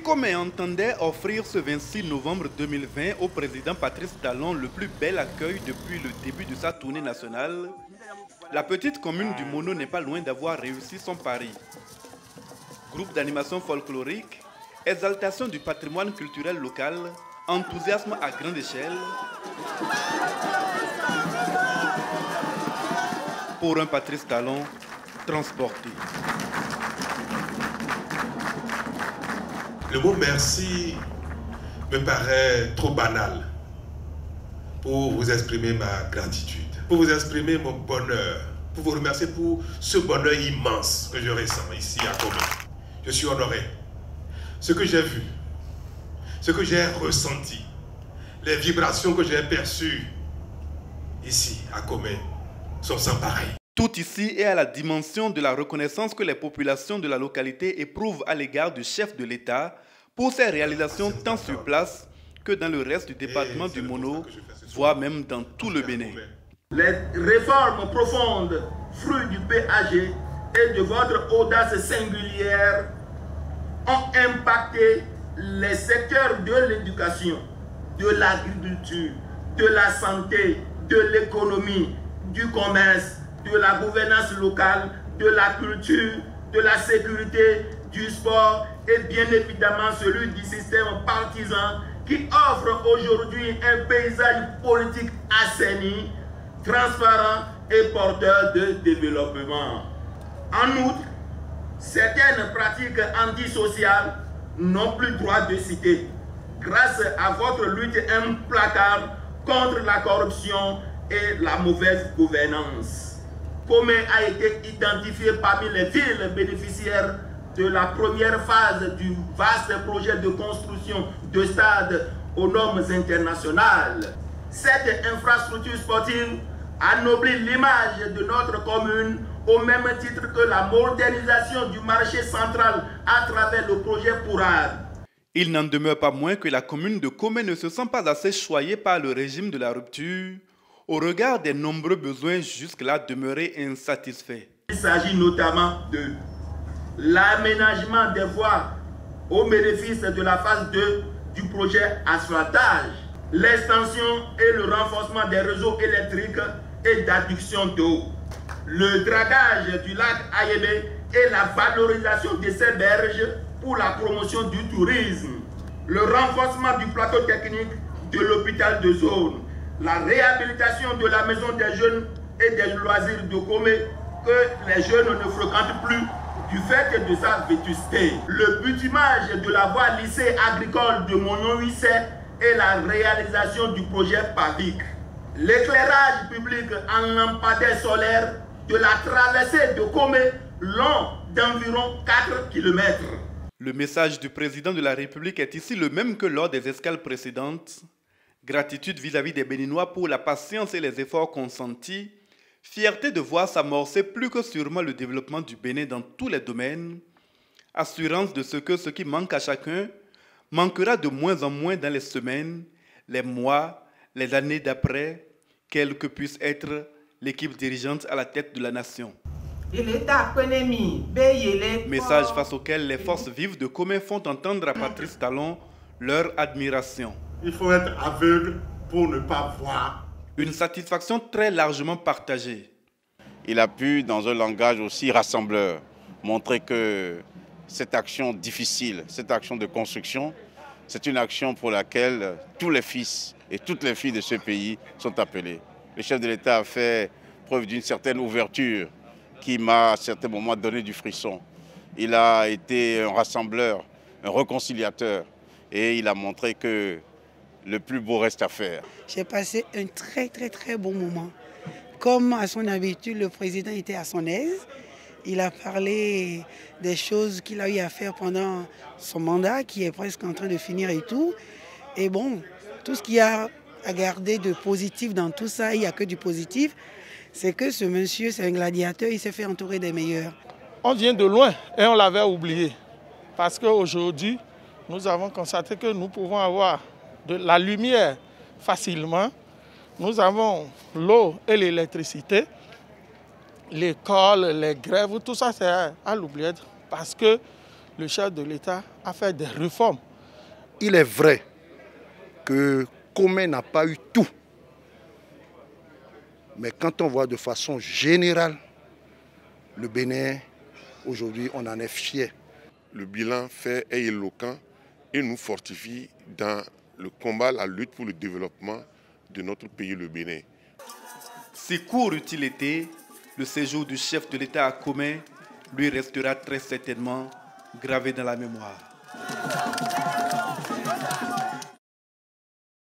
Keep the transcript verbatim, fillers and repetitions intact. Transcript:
Comé entendait offrir ce vingt-six novembre deux mille vingt au président Patrice Talon le plus bel accueil depuis le début de sa tournée nationale. La petite commune du Mono n'est pas loin d'avoir réussi son pari. Groupe d'animation folklorique, exaltation du patrimoine culturel local, enthousiasme à grande échelle. Pour un Patrice Talon transporté. Le mot merci me paraît trop banal pour vous exprimer ma gratitude, pour vous exprimer mon bonheur, pour vous remercier pour ce bonheur immense que je ressens ici à Comé. Je suis honoré. Ce que j'ai vu, ce que j'ai ressenti, les vibrations que j'ai perçues ici à Comé sont sans pareil. Tout ici est à la dimension de la reconnaissance que les populations de la localité éprouvent à l'égard du chef de l'État pour ses réalisations tant sur place que dans le reste du département du Mono, voire même dans tout le Bénin. Les réformes profondes, fruits du P A G et de votre audace singulière, ont impacté les secteurs de l'éducation, de l'agriculture, de la santé, de l'économie, du commerce, de la gouvernance locale, de la culture, de la sécurité, du sport et bien évidemment celui du système partisan qui offre aujourd'hui un paysage politique assaini, transparent et porteur de développement. En outre, certaines pratiques antisociales n'ont plus droit de citer grâce à votre lutte implacable contre la corruption et la mauvaise gouvernance. Comé a été identifié parmi les villes bénéficiaires de la première phase du vaste projet de construction de stades aux normes internationales. Cette infrastructure sportive anoblit l'image de notre commune au même titre que la modernisation du marché central à travers le projet Pourad. Il n'en demeure pas moins que la commune de Comé ne se sent pas assez choyée par le régime de la rupture, au regard des nombreux besoins jusque-là demeurés insatisfaits. Il s'agit notamment de l'aménagement des voies au bénéfice de la phase deux du projet asphaltage, l'extension et le renforcement des réseaux électriques et d'adduction d'eau, le dragage du lac Ayébé et la valorisation de ces berges pour la promotion du tourisme, le renforcement du plateau technique de l'hôpital de zone, la réhabilitation de la maison des jeunes et des loisirs de Comé que les jeunes ne fréquentent plus du fait de sa vétusté, le bitumage de la voie lycée agricole de Monon-Huisset et la réalisation du projet PAVIC, l'éclairage public en lampadaires solaires de la traversée de Comé long d'environ quatre kilomètres. Le message du président de la République est ici le même que lors des escales précédentes. Gratitude vis-à-vis des Béninois pour la patience et les efforts consentis. Fierté de voir s'amorcer plus que sûrement le développement du Bénin dans tous les domaines. Assurance de ce que ce qui manque à chacun manquera de moins en moins dans les semaines, les mois, les années d'après, quelle que puisse être l'équipe dirigeante à la tête de la nation. Message face auquel les forces vives de Comé font entendre à Patrice Talon leur admiration. Il faut être aveugle pour ne pas voir. Une satisfaction très largement partagée. Il a pu, dans un langage aussi rassembleur, montrer que cette action difficile, cette action de construction, c'est une action pour laquelle tous les fils et toutes les filles de ce pays sont appelés. Le chef de l'État a fait preuve d'une certaine ouverture qui m'a à certains moments donné du frisson. Il a été un rassembleur, un réconciliateur et il a montré que le plus beau reste à faire. J'ai passé un très très très bon moment. Comme à son habitude, le président était à son aise. Il a parlé des choses qu'il a eu à faire pendant son mandat, qui est presque en train de finir et tout. Et bon, tout ce qu'il y a à garder de positif dans tout ça, il n'y a que du positif, c'est que ce monsieur, c'est un gladiateur, il s'est fait entourer des meilleurs. On vient de loin et on l'avait oublié. Parce qu'aujourd'hui, nous avons constaté que nous pouvons avoir de la lumière facilement. Nous avons l'eau et l'électricité. L'école, les grèves, tout ça c'est à l'oubliette parce que le chef de l'État a fait des réformes. Il est vrai que Commet n'a pas eu tout. Mais quand on voit de façon générale, le Bénin, aujourd'hui, on en est fier. Le bilan fait est éloquent et nous fortifie dans le combat, la lutte pour le développement de notre pays, le Bénin. Si court eût-il été, le séjour du chef de l'État à Commet lui restera très certainement gravé dans la mémoire.